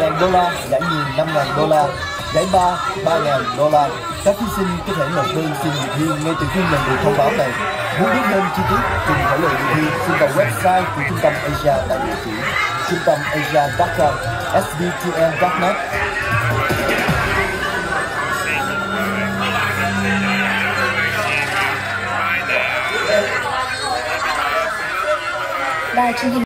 1.000 đô la, giải nhì 5.000 đô la, giải ba 3.000 đô la. Các thí sinh có thể nộp đơn xin dự thi ngay từ khi nhận được thông báo này. Muốn biết thêm chi tiết cùng thảo luận dự thi, xin vào website của Trung tâm Asia tại địa chỉ trung tâm asia.com, sbtn.net. Đài truyền hình